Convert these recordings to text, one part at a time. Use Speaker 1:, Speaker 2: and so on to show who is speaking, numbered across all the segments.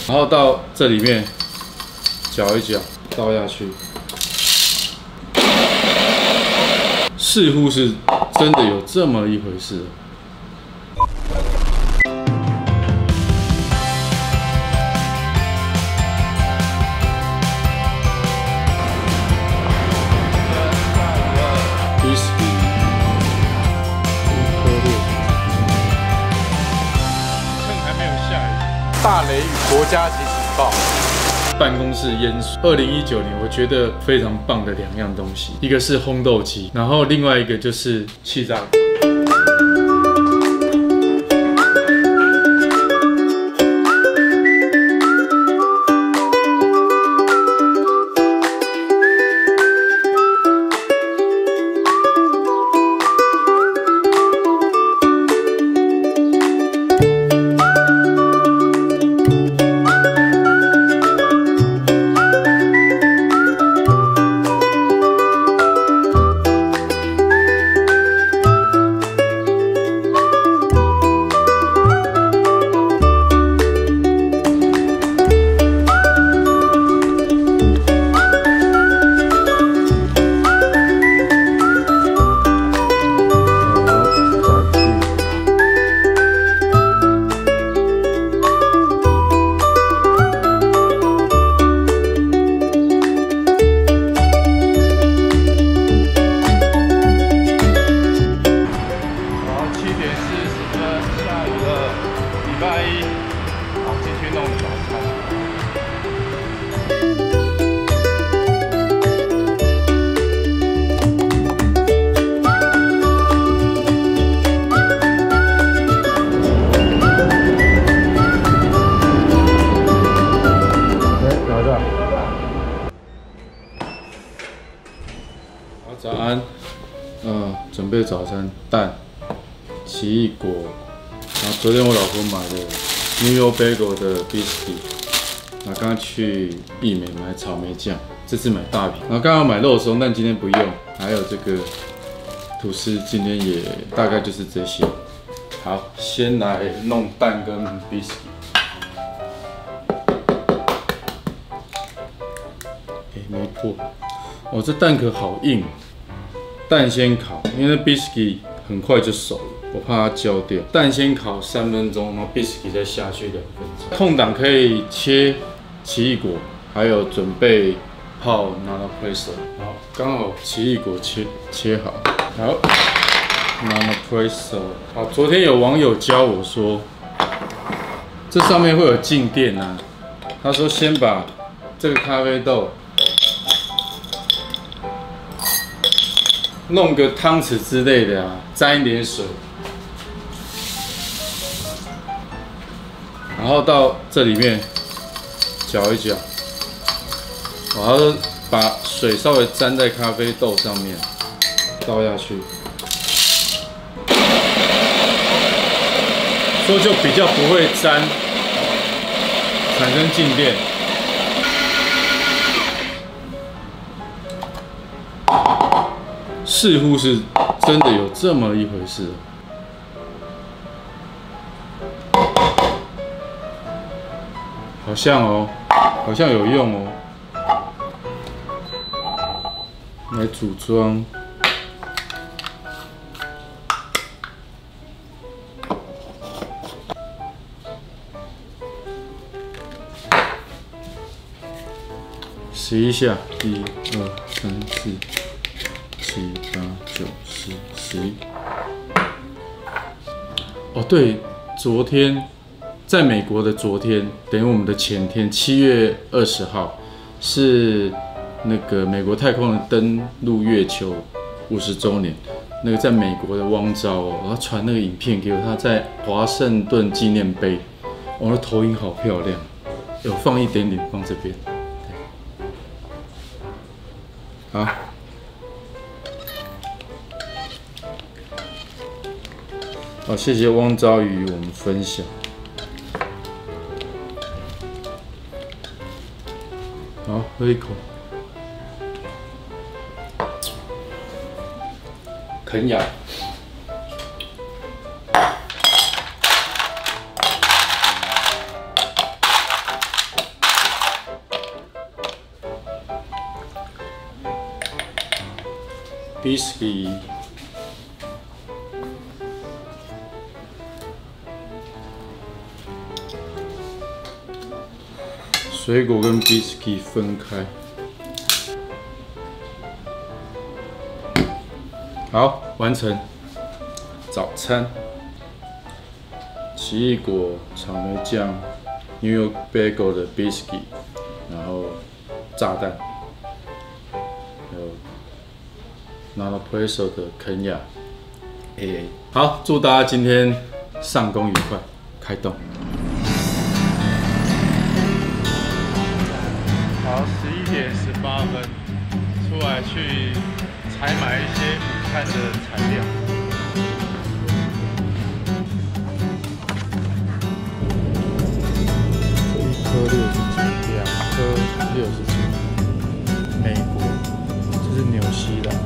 Speaker 1: 然后到这里面搅一搅，倒下去，似乎是真的有这么一回事。
Speaker 2: 大雷雨国家级警报。
Speaker 1: 办公室淹水。2019年，我觉得非常棒的2样东西，一个是烘豆机，然后另外一个就是气炸锅。 早安，准备早餐，蛋、奇异果，然后昨天我老婆买的 New York Bagel 的 biscuit， 然后刚刚去益美买草莓酱，这次买大瓶，然后刚刚买肉松，但今天不用，还有这个吐司，今天也大概就是这些。好，先来弄蛋跟 biscuit。 没破，哦，这蛋壳好硬。蛋先烤，因为那 biscuit 很快就熟了，我怕它焦掉。蛋先烤3分钟，然后 biscuit 再下去2分钟。空档可以切奇异果，还有准备泡 nana presso。好，刚好奇异果切好。好 ，nana presso。好，昨天有网友教我说，这上面会有静电啊。他说先把这个咖啡豆。 弄个汤匙之类的啊，沾一点水，然后到这里面搅一搅，然后把水稍微沾在咖啡豆上面，倒下去，所以就比较不会沾，产生静电。 似乎是真的有这么一回事，好像哦，好像有用哦。来组装，洗一下，1、2、3、4。 7、8、9、10、11。哦，对，昨天在美国的昨天，等于我们的前天，7月20号，是那个美国太空人登陆月球50周年。那个在美国的汪昭哦，他传那个影片给我，他在华盛顿纪念碑，我的投影好漂亮，有放一点点放这边。好。 好，谢谢汪昭与我们分享。好，喝一口。啃咬。 biscuit， 水果跟 biscuit 分开。好，完成早餐。奇异果、草莓酱、New York Bagel 的 biscuit， 然后炸弹，还有 Nanapresso 的肯亚 AA。好，祝大家今天上工愉快，开动。
Speaker 2: 好，11点18分，出来去采买一些午餐的材料。
Speaker 1: 1颗60几，2颗60几。美国，这是纽西兰。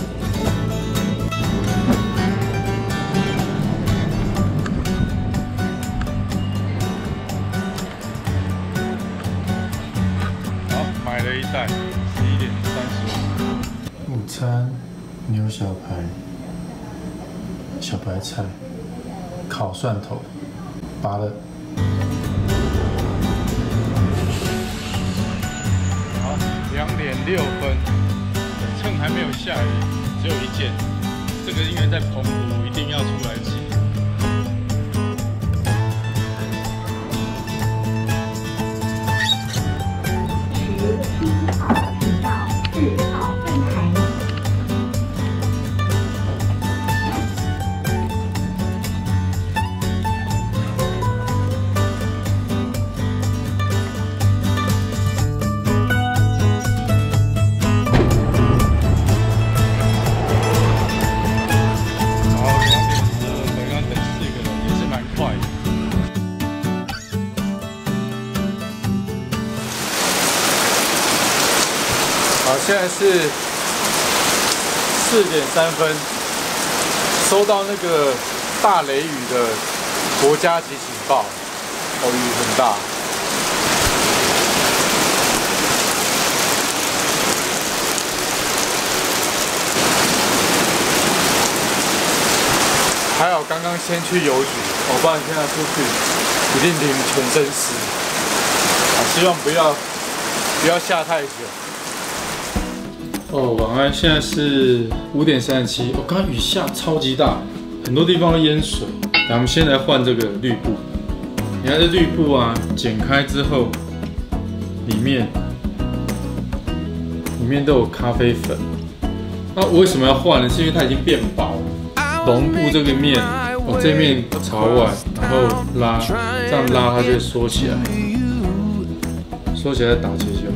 Speaker 2: 好，买了一袋，11点35。
Speaker 1: 午餐牛小排、小白菜、烤蒜头、芭乐。
Speaker 2: 2点6分，趁还没有下雨，只有一件。这个因为在澎湖，一定要出来骑。好，现在是4点3分，收到那个大雷雨的国家级警报，哦，雨很大。还好刚刚先去邮局，不然现在出去一定淋全身湿。希望不要下太久。
Speaker 1: 哦，晚安！现在是5点37。我刚刚雨下超级大，很多地方都淹水。那我们先来换这个绿布。你看这绿布啊，剪开之后，里面都有咖啡粉。那我为什么要换呢？是因为它已经变薄了。绒布这个面，我这面朝外，然后拉，这样拉它就会缩起来，缩起来打结就好。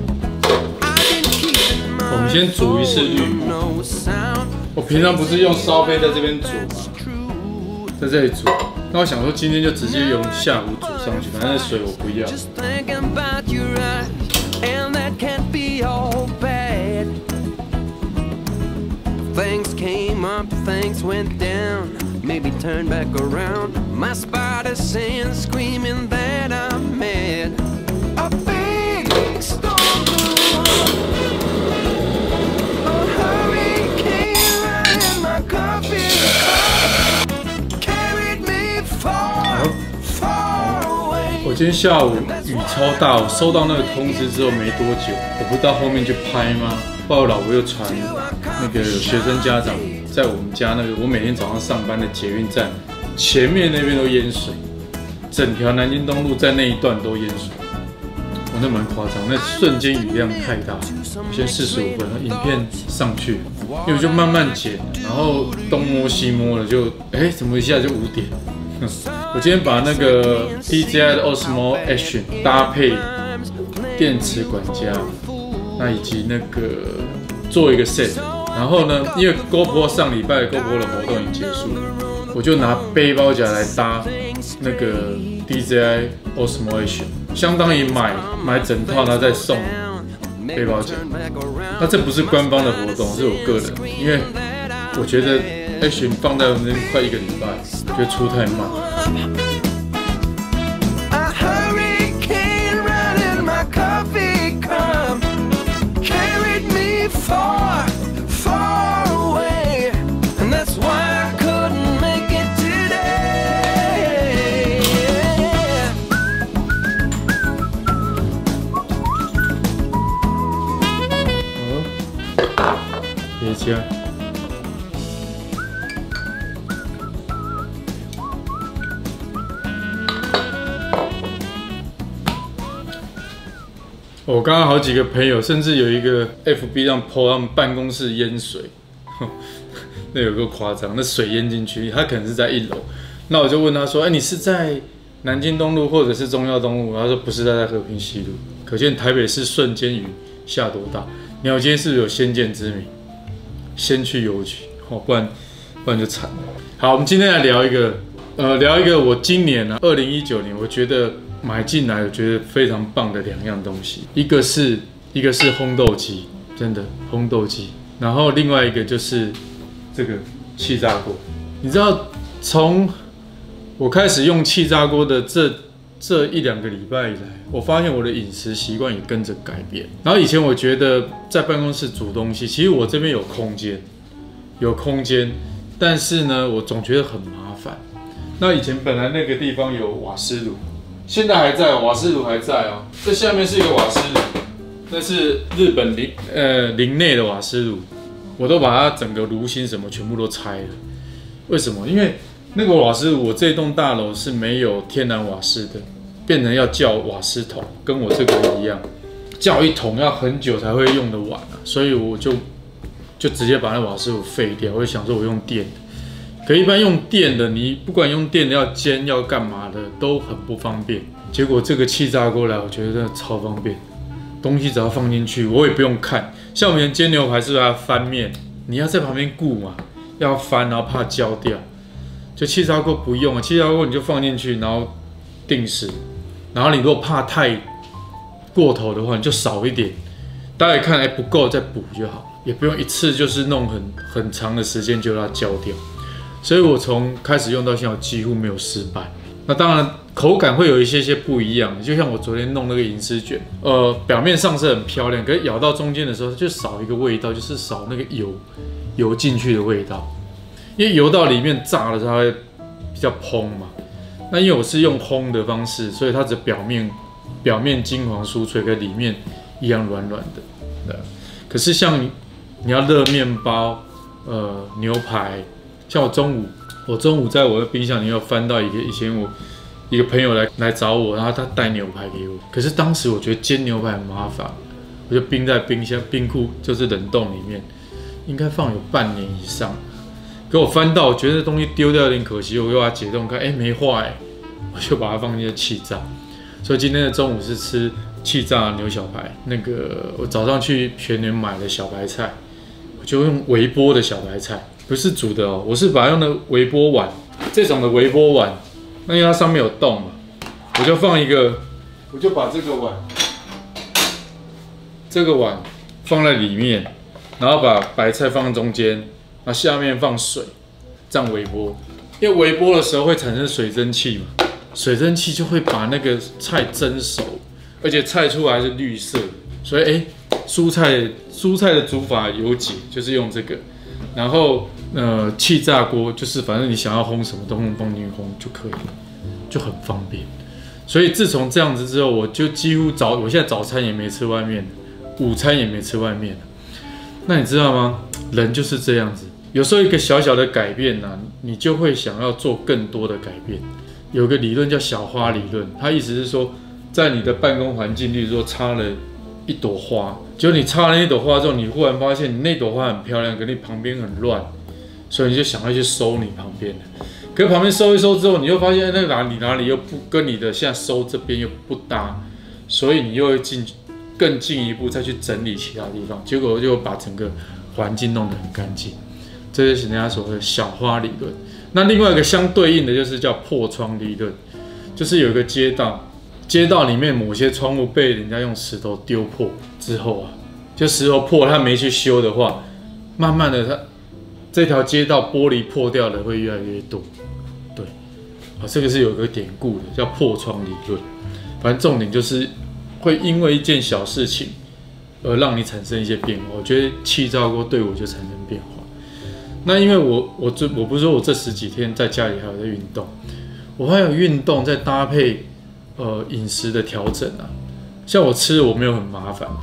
Speaker 1: 我们先煮一次绿布。我平常不是用烧杯在这边煮吗？在这里煮。那我想说今天就直接用下壶煮上去，反正水我不要。Things came up, things went down, maybe turn back around. My spider sense screaming that I'm mad. A big storm.我今天下午雨超大，我收到那个通知之后没多久，我不到后面去拍吗？后来我老婆又传那个有学生家长在我们家那个我每天早上上班的捷运站前面那边都淹水，整条南京东路在那一段都淹水，我那蛮夸张，那瞬间雨量太大。我先45分，影片上去，因为我就慢慢剪，然后东摸西摸的，就怎么一下就5点。我今天把那个 DJI 的 Osmo Action 搭配电池管家，那以及那个做一个 set， 然后呢，因为 GoPro 上礼拜的 GoPro 的活动已经结束，我就拿背包夹来搭那个 DJI Osmo Action， 相当于买整套，然后再送背包夹。那这不是官方的活动，是我个人，因为我觉得 Action 放在我们这边快1个礼拜，觉得出太慢。
Speaker 3: Far, far away.
Speaker 1: 吃。我刚刚好几个朋友，甚至有一个 FB 上 po 他们办公室淹水，那有个夸张，那水淹进去，他可能是在1楼。那我就问他说：“哎，你是在南京东路或者是忠孝东路？”他说：“不是，在和平西路。”可见台北市瞬间雨下多大。鸟街是不是有先见之明？先去邮局，不然就惨了。好，我们今天来聊一个我今年2019年我觉得买进来我觉得非常棒的2样东西，一个是烘豆机，真的烘豆机，然后另外一个就是这个气炸锅。你知道从我开始用气炸锅的这1-2个礼拜以来，我发现我的饮食习惯也跟着改变。然后以前我觉得在办公室煮东西，其实我这边有空间，但是呢，我总觉得很麻烦。那以前本来那个地方有瓦斯炉，现在还在，瓦斯炉还在哦。这下面是一个瓦斯炉，那是日本林内的瓦斯炉，我都把它整个炉芯什么全部都拆了。为什么？因为那个瓦斯炉，我这栋大楼是没有天然瓦斯的，变成要叫瓦斯桶，跟我这个一样，叫一桶要很久才会用得完所以我就直接把那瓦斯炉废掉。我就想说我用电的，可一般用电的，你不管用电的要煎要干嘛的都很不方便。结果这个气炸锅来，我觉得真的超方便，东西只要放进去，我也不用看。像我们煎牛排是不是要翻面？你要在旁边顾嘛，要翻，然后怕焦掉。就气炸锅不用气炸锅你就放进去，然后定时，然后你如果怕太过头的话，你就少一点，大家看不够再补就好，也不用一次就是弄很长的时间就让它焦掉。所以我从开始用到现在，我几乎没有失败。那当然口感会有一些不一样，就像我昨天弄那个银丝卷，表面上是很漂亮，可是咬到中间的时候就少一个味道，就是少那个油进去的味道。因为油到里面炸了，它会比较蓬嘛。那因为我是用烘的方式，所以它只表面金黄酥脆，跟里面一样软软的。对。可是像你要热面包、牛排，像我中午在我的冰箱里面翻到以前我一个朋友来找我，然后他带牛排给我。可是当时我觉得煎牛排很麻烦，我就冰在冰库，就是冷冻里面，应该放有半年以上。给我翻到，我觉得东西丢掉有点可惜，我又把它解冻看，没坏，我就把它放进气炸。所以今天的中午是吃气炸牛小排。那个我早上去全联买了小白菜，我就用微波的小白菜，不是煮的我是把它用的微波碗，这种的微波碗，那因为它上面有洞嘛，我就把这个碗放在里面，然后把白菜放在中间。那下面放水，这样微波，因为微波的时候会产生水蒸气嘛，水蒸气就会把那个菜蒸熟，而且菜出来是绿色的，所以蔬菜的煮法有解，就是用这个，然后气炸锅就是反正你想要烘什么都放进去烘就可以了，就很方便。所以自从这样子之后，我就几乎我现在早餐也没吃外面，午餐也没吃外面。那你知道吗？人就是这样子。有时候一个小小的改变你就会想要做更多的改变。有个理论叫小花理论，它意思是说，在你的办公环境，例如说插了一朵花，就你插了一朵花之后，你忽然发现你那朵花很漂亮，可你旁边很乱，所以你就想要去收你旁边的。可是旁边收一收之后，你又发现那个哪里又不跟你的现在收这边又不搭，所以你又会更进一步再去整理其他地方，结果就把整个环境弄得很干净。这就是人家所谓的小花理论。那另外一个相对应的就是叫破窗理论，就是有一个街道里面某些窗户被人家用石头丢破之后就石头破，他没去修的话，慢慢的这条街道玻璃破掉的会越来越多。对，这个是有一个典故的，叫破窗理论。反正重点就是会因为一件小事情而让你产生一些变化。我觉得气炸锅对我就产生变化。那因为我不是说我这10几天在家里还有在运动，我还有运动再搭配饮食的调整像我吃我没有很麻烦的，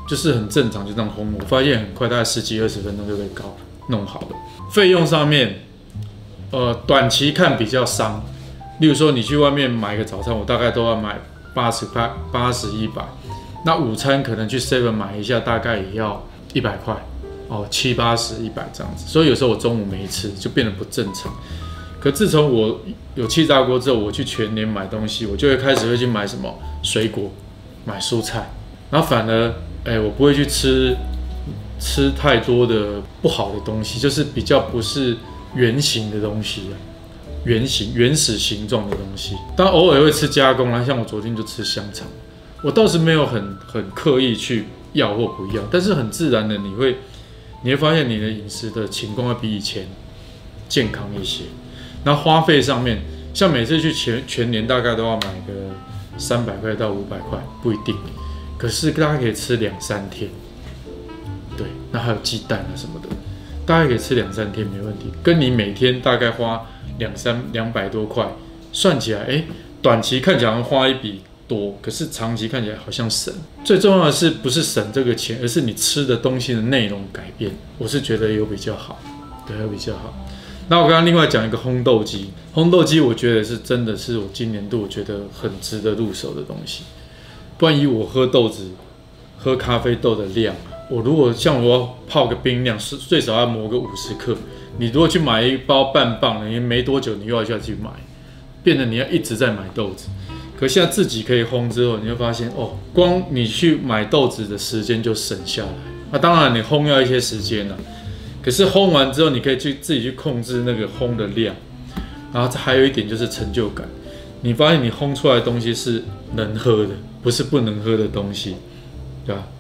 Speaker 1: 就是很正常，就这样烘。我发现很快，大概10几20分钟就被弄好了。费用上面，短期看比较伤。例如说，你去外面买个早餐，我大概都要买80、100。那午餐可能去 Seven 买一下，大概也要100块哦，70、80、100这样子。所以有时候我中午没吃，就变得不正常。可自从我有气炸锅之后，我去全联买东西，我就会开始去买什么水果、买蔬菜，然后反而我不会去吃太多的不好的东西，就是比较不是圆形的东西原始形状的东西。当然偶尔会吃加工啦，像我昨天就吃香肠，我倒是没有很刻意去要或不要，但是很自然的你会发现你的饮食的情况会比以前健康一些。那花费上面，像每次去全年大概都要买个300块到500块，不一定。可是大概可以吃2、3天，对，那还有鸡蛋啊什么的，大概可以吃2、3天没问题。跟你每天大概花200多块，算起来，短期看起来花一笔多，可是长期看起来好像省。最重要的是不是省这个钱，而是你吃的东西的内容改变。我是觉得有比较好，对，有比较好。那我刚刚另外讲一个烘豆机，我觉得是真的是我今年度我觉得很值得入手的东西。不然以我喝豆子、喝咖啡豆的量，我如果像我要泡个冰量，最少要磨个50克。你如果去买一包半磅的，你没多久你又要下去买，变得你要一直在买豆子。可现在自己可以烘之后，你会发现光你去买豆子的时间就省下来。那当然你烘要一些时间了。可是烘完之后，你可以自己去控制那个烘的量，然后还有一点就是成就感，你发现你烘出来的东西是能喝的，不是不能喝的东西，对吧？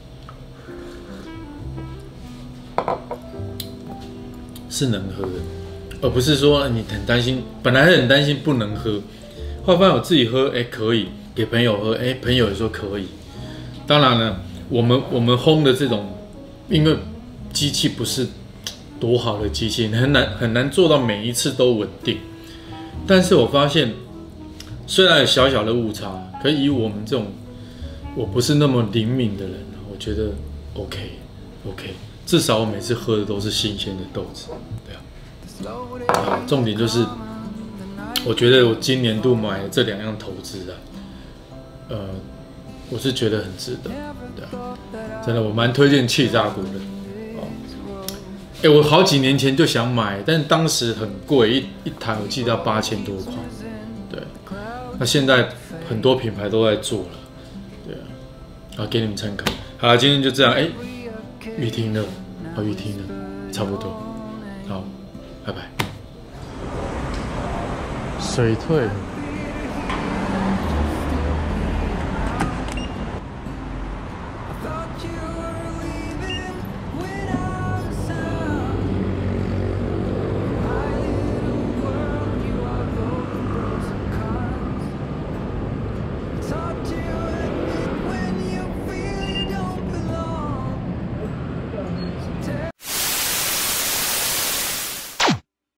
Speaker 1: 是能喝的，而不是说你很担心，本来很担心不能喝，后来发现我自己喝，可以给朋友喝，朋友也说可以。当然了，我们烘的这种，因为机器不是多好的机器，很难做到每一次都稳定。但是我发现，虽然有小小的误差，可以我们这种我不是那么灵敏的人，我觉得 OK， 至少我每次喝的都是新鲜的豆子，对啊。好，重点就是，我觉得我今年度买的这2样投资我是觉得很值得，对啊，真的我蛮推荐气炸锅的。我好几年前就想买，但当时很贵，一台我记得要8000多块。对，那现在很多品牌都在做了，对啊，好给你们参考。好了，今天就这样，雨停了，雨停了，差不多，好，拜拜。水退了。